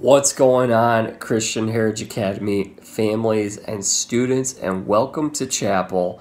What's going on, Christian Heritage Academy families and students, and welcome to chapel.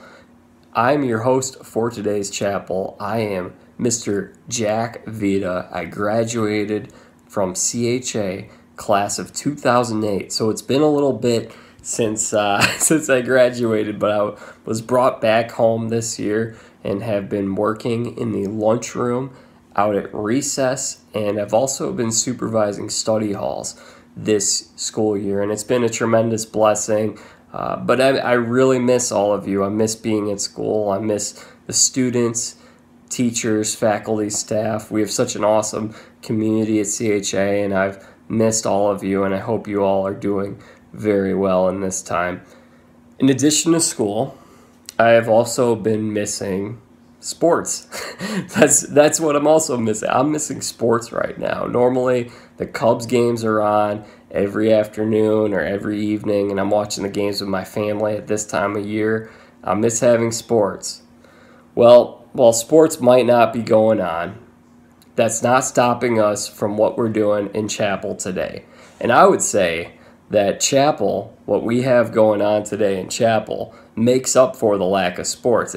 I'm your host for today's chapel. I am Mr. Jack Vita. I graduated from CHA class of 2008, so it's been a little bit since I graduated, but I was brought back home this year and have been working in the lunchroom out at recess, and I've also been supervising study halls this school year, and it's been a tremendous blessing. But I really miss all of you. I miss being at school. I miss the students, teachers, faculty, staff. We have such an awesome community at CHA, and I've missed all of you, and I hope you all are doing very well in this time. In addition to school, I have also been missing sports. That's what I'm also missing. I'm missing sports right now. Normally, the Cubs games are on every afternoon or every evening, and I'm watching the games with my family at this time of year. I miss having sports. Well, while sports might not be going on, that's not stopping us from what we're doing in chapel today. And I would say that chapel, what we have going on today in chapel, makes up for the lack of sports.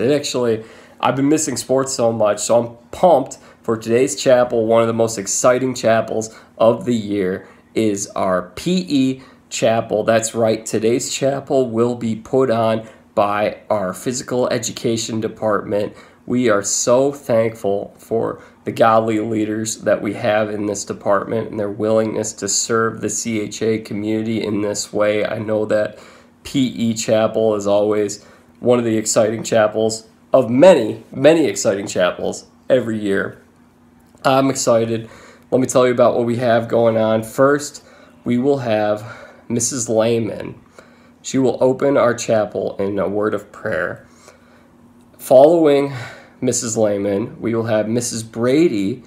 I've been missing sports so much, so I'm pumped for today's chapel. One of the most exciting chapels of the year is our PE chapel. That's right, today's chapel will be put on by our physical education department. We are so thankful for the godly leaders that we have in this department and their willingness to serve the CHA community in this way. I know that PE chapel is always one of the exciting chapels of many, many exciting chapels every year. I'm excited. Let me tell you about what we have going on. First, we will have Mrs. Lehman. She will open our chapel in a word of prayer. Following Mrs. Lehman, we will have Mrs. Brady.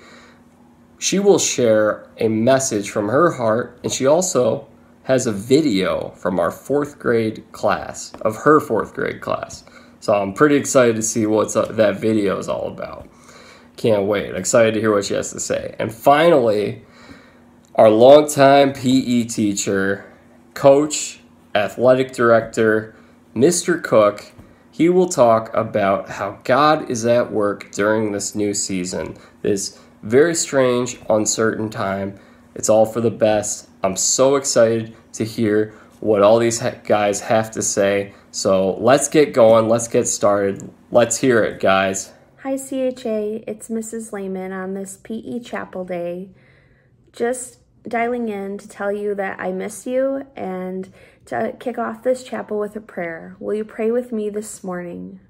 She will share a message from her heart, and she also has a video from our fourth grade class, of her fourth grade class. So I'm pretty excited to see what that video is all about. Can't wait. Excited to hear what she has to say. And finally, our longtime PE teacher, coach, athletic director, Mr. Cook. He will talk about how God is at work during this new season, this very strange, uncertain time. It's all for the best. I'm so excited to hear what all these guys have to say. So let's get going. Let's get started. Let's hear it, guys. Hi, CHA. It's Mrs. Lehman on this PE Chapel Day. Just dialing in to tell you that I miss you and to kick off this chapel with a prayer. Will you pray with me this morning?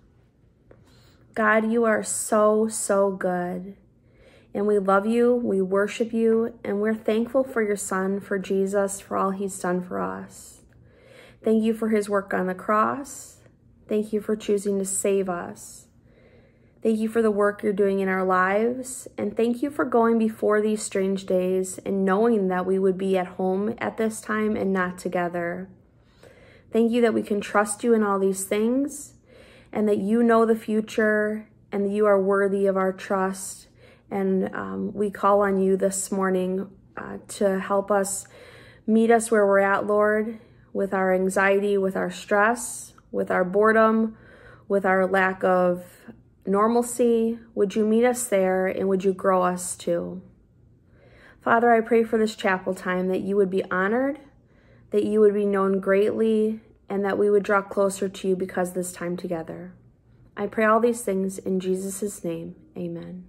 God, you are so, so good. And we love you, we worship you, and we're thankful for your Son, for Jesus, for all he's done for us. Thank you for his work on the cross. Thank you for choosing to save us. Thank you for the work you're doing in our lives. And thank you for going before these strange days and knowing that we would be at home at this time and not together. Thank you that we can trust you in all these things and that you know the future and that you are worthy of our trust. And we call on you this morning to help us meet us where we're at, Lord, with our anxiety, with our stress, with our boredom, with our lack of normalcy. Would you meet us there, and would you grow us too? Father, I pray for this chapel time that you would be honored, that you would be known greatly, and that we would draw closer to you because of this time together. I pray all these things in Jesus' name. Amen.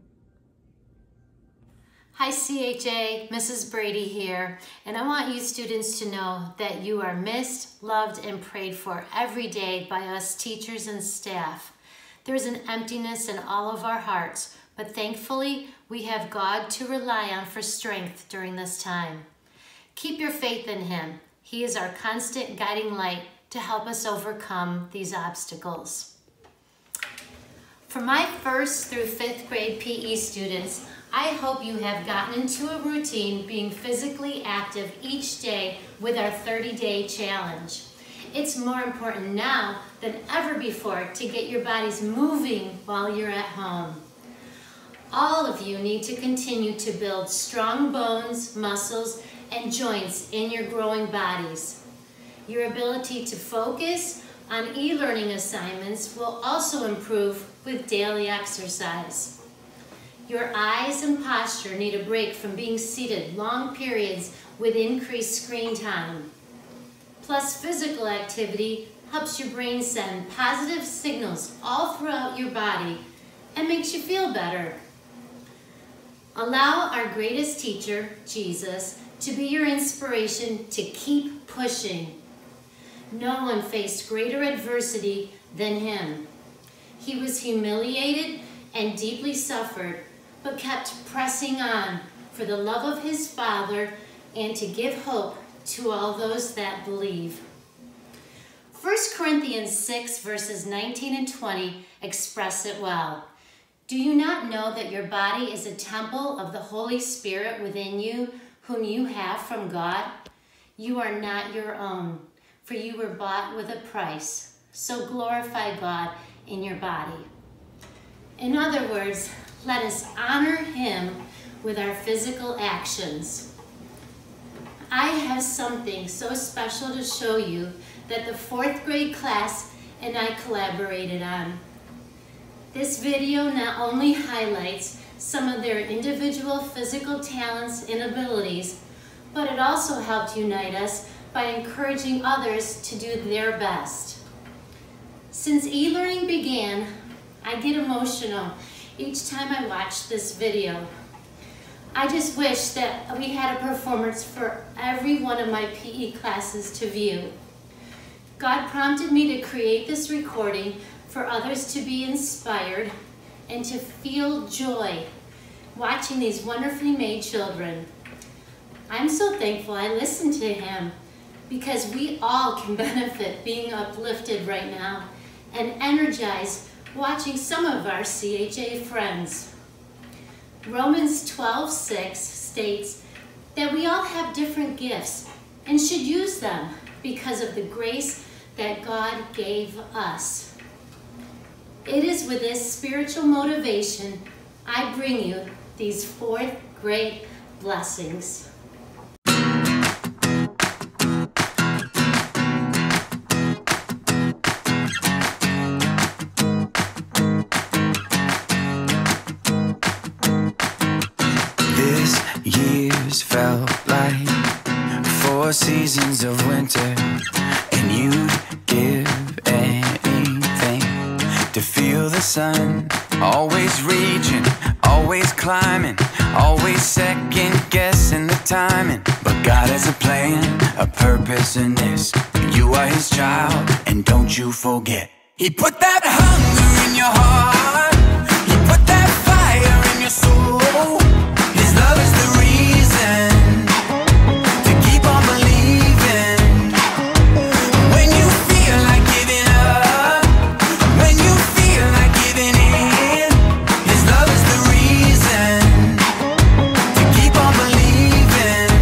Hi CHA, Mrs. Brady here, and I want you students to know that you are missed, loved, and prayed for every day by us teachers and staff. There's an emptiness in all of our hearts, but thankfully we have God to rely on for strength during this time. Keep your faith in him. He is our constant guiding light to help us overcome these obstacles. For my 1st through 5th grade PE students, I hope you have gotten into a routine being physically active each day with our 30-day challenge. It's more important now than ever before to get your bodies moving while you're at home. All of you need to continue to build strong bones, muscles, and joints in your growing bodies. Your ability to focus on e-learning assignments will also improve with daily exercise. Your eyes and posture need a break from being seated long periods with increased screen time. Plus, physical activity helps your brain send positive signals all throughout your body and makes you feel better. Allow our greatest teacher, Jesus, to be your inspiration to keep pushing. No one faced greater adversity than him. He was humiliated and deeply suffered, but kept pressing on for the love of his Father and to give hope to all those that believe. 1 Corinthians 6 verses 19 and 20 express it well. Do you not know that your body is a temple of the Holy Spirit within you, whom you have from God? You are not your own, for you were bought with a price. So glorify God in your body. In other words, let us honor him with our physical actions. I have something so special to show you that the 4th grade class and I collaborated on. This video not only highlights some of their individual physical talents and abilities, but it also helped unite us by encouraging others to do their best. Since e-learning began, I get emotional each time I watch this video. I just wish that we had a performance for every one of my PE classes to view. God prompted me to create this recording for others to be inspired and to feel joy watching these wonderfully made children. I'm so thankful I listened to him, because we all can benefit being uplifted right now and energized watching some of our CHA friends. Romans 12:6 states that we all have different gifts and should use them because of the grace that God gave us. It is with this spiritual motivation I bring you these 4th grade blessings. Years felt like 4 seasons of winter, and you'd give anything to feel the sun. Always reaching, always climbing, always second guessing the timing. But God has a plan, a purpose in this. You are his child, and don't you forget. He put that hunger in your heart. He put that fire in your soul. His love is the reason to keep on believing. When you feel like giving up, when you feel like giving in, his love is the reason to keep on believing.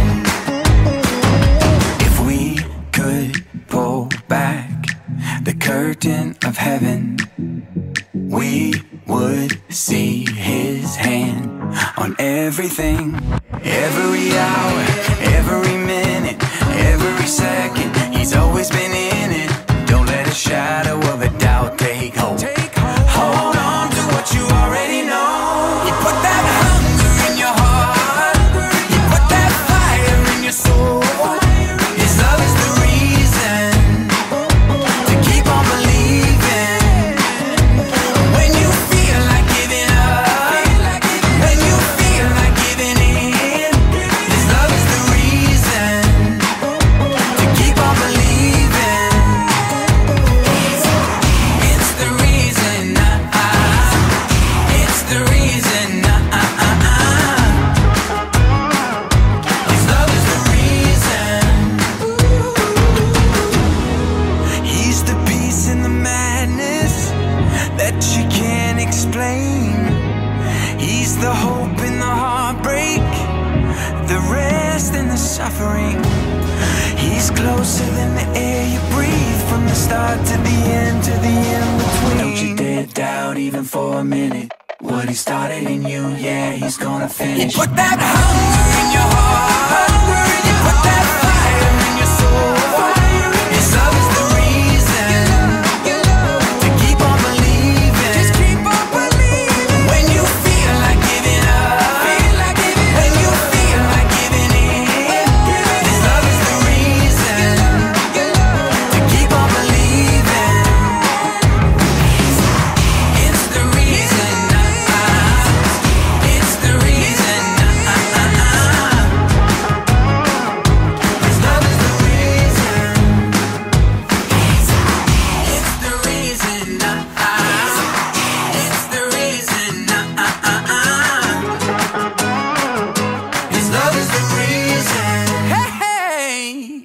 If we could pull back the curtain of heaven, we would see his hand on everything. Every hour, every minute, every second, he's always been in it. Don't let a shadow of a doubt take hold. Hold on to what you already know. He put that hunger in your heart. He put that fire in your soul. His love is the reason to keep on believing. When you feel like giving up, when you feel like giving in, his love is the reason to keep on believing. It's the reason, it's the reason, his love is the reason. He's the peace in the madness that you can't explain. He's the hope in the heartbreak, the rest in the suffering. He's closer than the air you breathe, from the start to the end, to the in-between. Don't you dare doubt even for a minute. What he started in you, yeah, he's gonna finish. He put that hunger in your heart. He put that fire in your soul. His love is the reason to keep on believing. Just keep on believing. When you feel like giving up, when you feel like giving in, his love is the reason to keep on believing. It's the reason. It's the reason. His love is the reason. It's the reason. It's the reason. His love is the reason. Hey.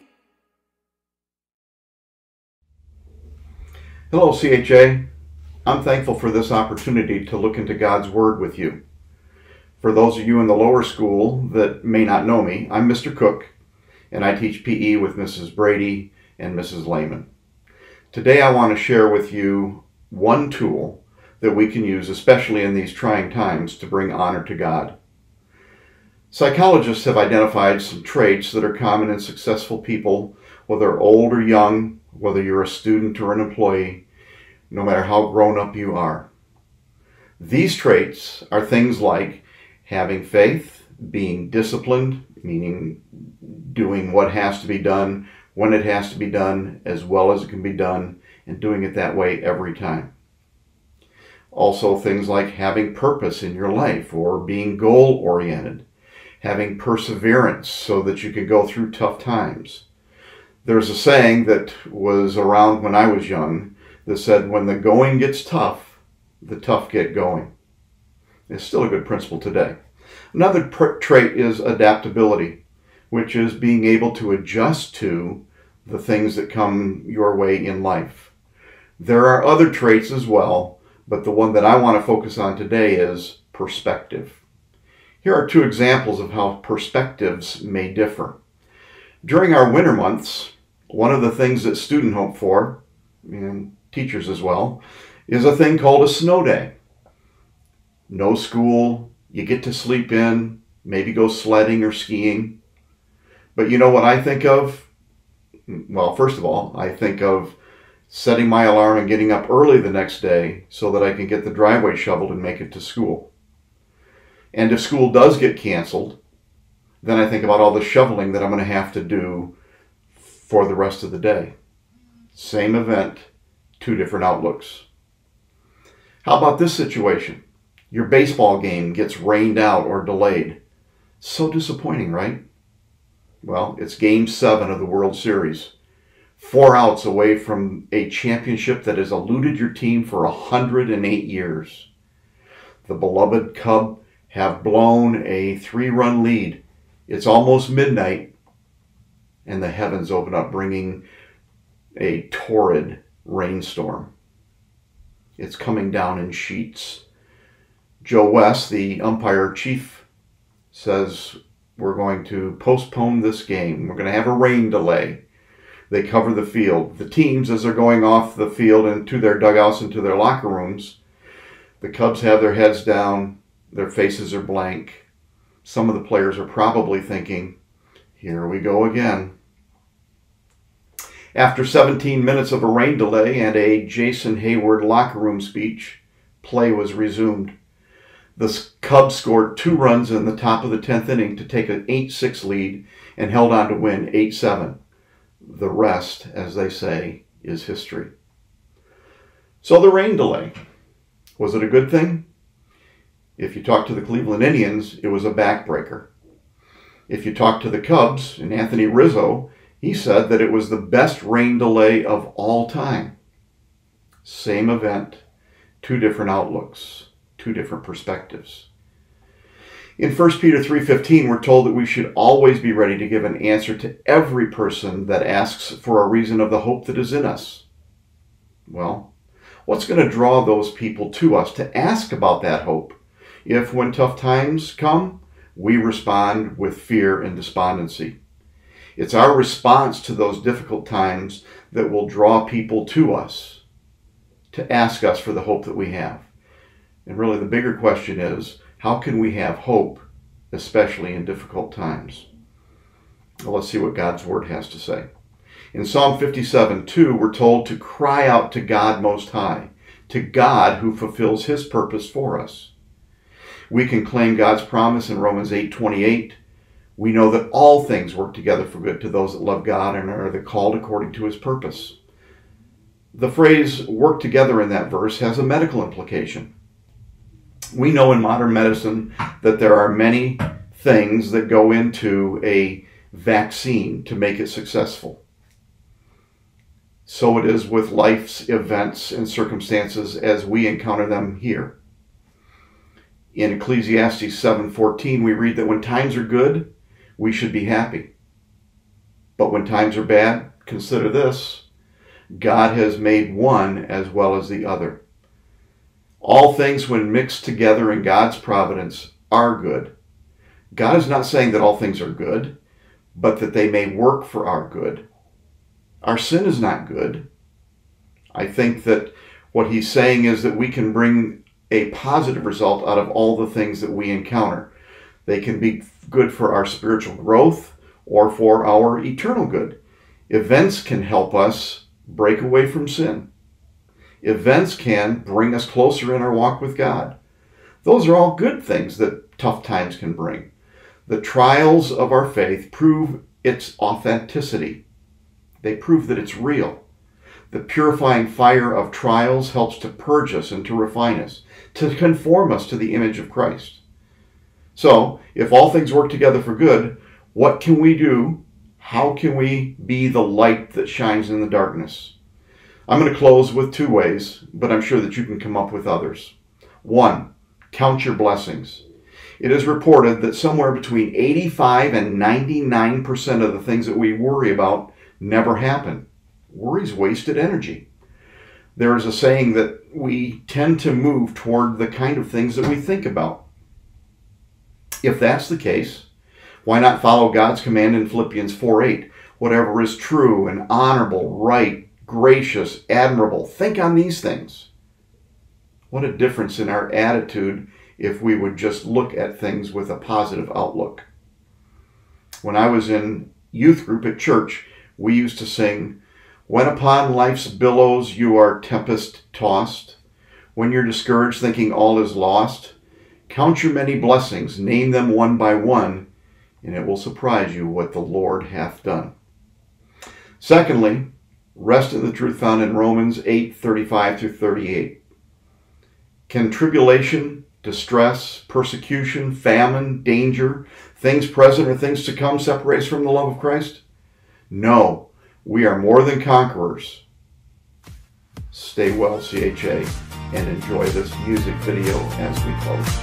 Hello, CHA. I'm thankful for this opportunity to look into God's Word with you. For those of you in the lower school that may not know me, I'm Mr. Cook, and I teach PE with Mrs. Brady and Mrs. Lehman. Today I want to share with you one tool that we can use, especially in these trying times, to bring honor to God. Psychologists have identified some traits that are common in successful people, whether old or young, whether you're a student or an employee, no matter how grown up you are. These traits are things like having faith, being disciplined, meaning doing what has to be done when it has to be done as well as it can be done, and doing it that way every time. Also things like having purpose in your life or being goal-oriented, having perseverance so that you can go through tough times. There's a saying that was around when I was young that said, when the going gets tough, the tough get going. It's still a good principle today. Another trait is adaptability, which is being able to adjust to the things that come your way in life. There are other traits as well, but the one that I want to focus on today is perspective. Here are two examples of how perspectives may differ. During our winter months, one of the things that students hope for, and teachers as well, is a thing called a snow day. No school, you get to sleep in, maybe go sledding or skiing. But you know what I think of? Well, first of all, I think of setting my alarm and getting up early the next day so that I can get the driveway shoveled and make it to school. And if school does get canceled, then I think about all the shoveling that I'm going to have to do for the rest of the day. Same event, two different outlooks. How about this situation? Your baseball game gets rained out or delayed. So disappointing, right? Well, it's Game 7 of the World Series. 4 outs away from a championship that has eluded your team for 108 years. The beloved Cubs have blown a 3-run lead. It's almost midnight, and the heavens open up, bringing a torrid rainstorm. It's coming down in sheets. Joe West, the umpire chief, says we're going to postpone this game. We're going to have a rain delay. They cover the field. The teams, as they're going off the field and to their dugouts and to their locker rooms, the Cubs have their heads down, their faces are blank. Some of the players are probably thinking, here we go again. After 17 minutes of a rain delay and a Jason Hayward locker room speech, play was resumed. The Cubs scored 2 runs in the top of the 10th inning to take an 8-6 lead and held on to win 8-7. The rest, as they say, is history. So the rain delay, was it a good thing? If you talk to the Cleveland Indians, it was a backbreaker. If you talk to the Cubs and Anthony Rizzo, he said that it was the best rain delay of all time. Same event, 2 different outlooks, 2 different perspectives. In 1 Peter 3:15, we're told that we should always be ready to give an answer to every person that asks for a reason of the hope that is in us. Well, what's going to draw those people to us to ask about that hope if, when tough times come, we respond with fear and despondency? It's our response to those difficult times that will draw people to us to ask us for the hope that we have. And really the bigger question is, how can we have hope, especially in difficult times? Well, let's see what God's Word has to say. In Psalm 57:2, we're told to cry out to God Most High, to God who fulfills His purpose for us. We can claim God's promise in Romans 8:28. We know that all things work together for good to those that love God and are the called according to His purpose. The phrase work together in that verse has a medical implication. We know in modern medicine that there are many things that go into a vaccine to make it successful. So it is with life's events and circumstances as we encounter them here. In Ecclesiastes 7:14, we read that when times are good, we should be happy. But when times are bad, consider this: God has made one as well as the other. All things, when mixed together in God's providence, are good. God is not saying that all things are good, but that they may work for our good. Our sin is not good. I think that what he's saying is that we can bring a positive result out of all the things that we encounter. They can be good for our spiritual growth or for our eternal good. Events can help us break away from sin. Events can bring us closer in our walk with God. Those are all good things that tough times can bring. The trials of our faith prove its authenticity. They prove that it's real. The purifying fire of trials helps to purge us and to refine us, to conform us to the image of Christ. So, if all things work together for good, what can we do? How can we be the light that shines in the darkness? I'm going to close with two ways, but I'm sure that you can come up with others. One, count your blessings. It is reported that somewhere between 85 and 99% of the things that we worry about never happen. Worry's wasted energy. There is a saying that we tend to move toward the kind of things that we think about. If that's the case, why not follow God's command in Philippians 4:8? Whatever is true and honorable, right, gracious, admirable, think on these things. What a difference in our attitude if we would just look at things with a positive outlook. When I was in youth group at church, we used to sing, "When upon life's billows you are tempest tossed, when you're discouraged thinking all is lost, count your many blessings, name them one by one, and it will surprise you what the Lord hath done." Secondly, rest in the truth found in Romans 8:35 through 38. Can tribulation, distress, persecution, famine, danger, things present or things to come separate us from the love of Christ? No, we are more than conquerors. Stay well, CHA, and enjoy this music video as we close.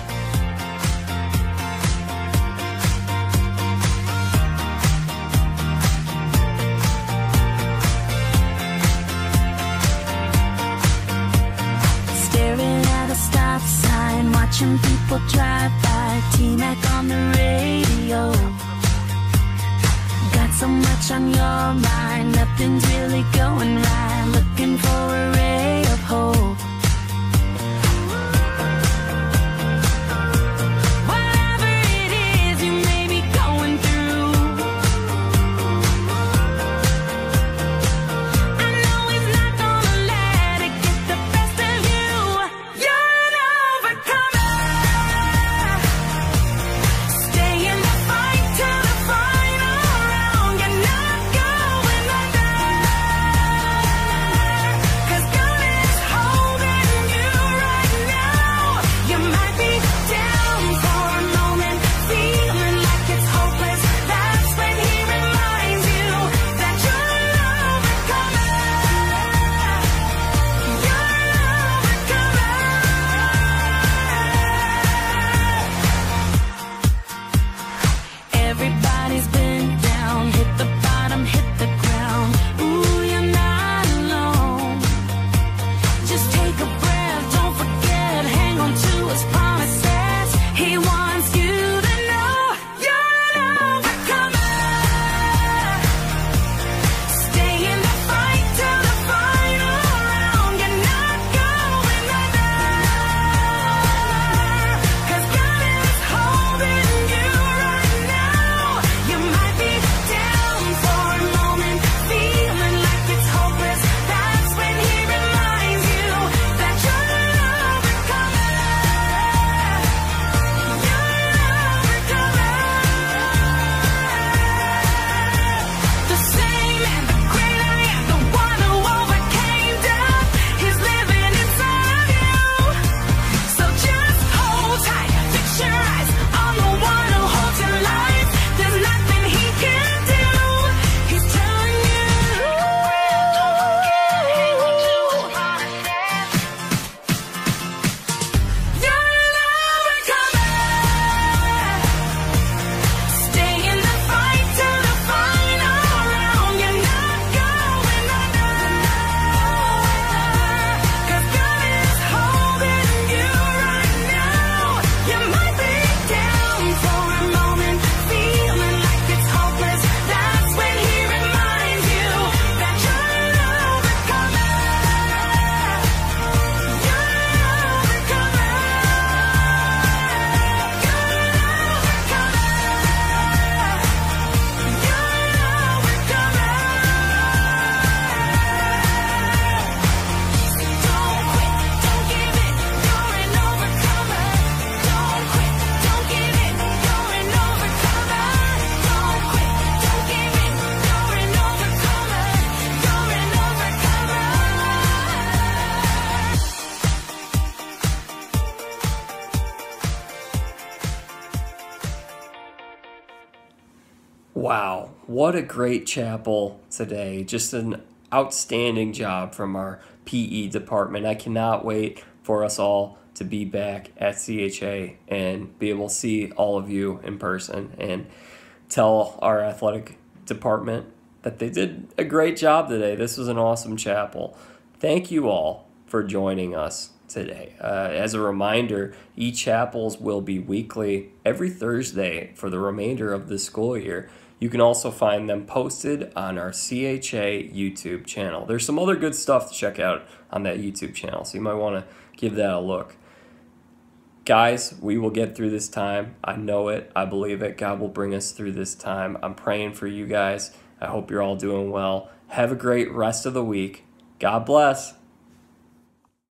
Watching people drive by, T-Mac on the radio. Got so much on your mind, nothing's really going right. Looking for a ray of hope. Whatever it is you may be going through, I know He's not gonna let it get the best of you. You're an overcomer. Cause God Wow, what a great chapel today. Just an outstanding job from our PE department. I cannot wait for us all to be back at CHA and be able to see all of you in person and tell our athletic department that they did a great job today. This was an awesome chapel. Thank you all for joining us today. As a reminder, e-chapels will be weekly every Thursday for the remainder of the school year. You can also find them posted on our CHA YouTube channel. There's some other good stuff to check out on that YouTube channel, so you might want to give that a look. Guys, we will get through this time. I know it. I believe it. God will bring us through this time. I'm praying for you guys. I hope you're all doing well. Have a great rest of the week. God bless.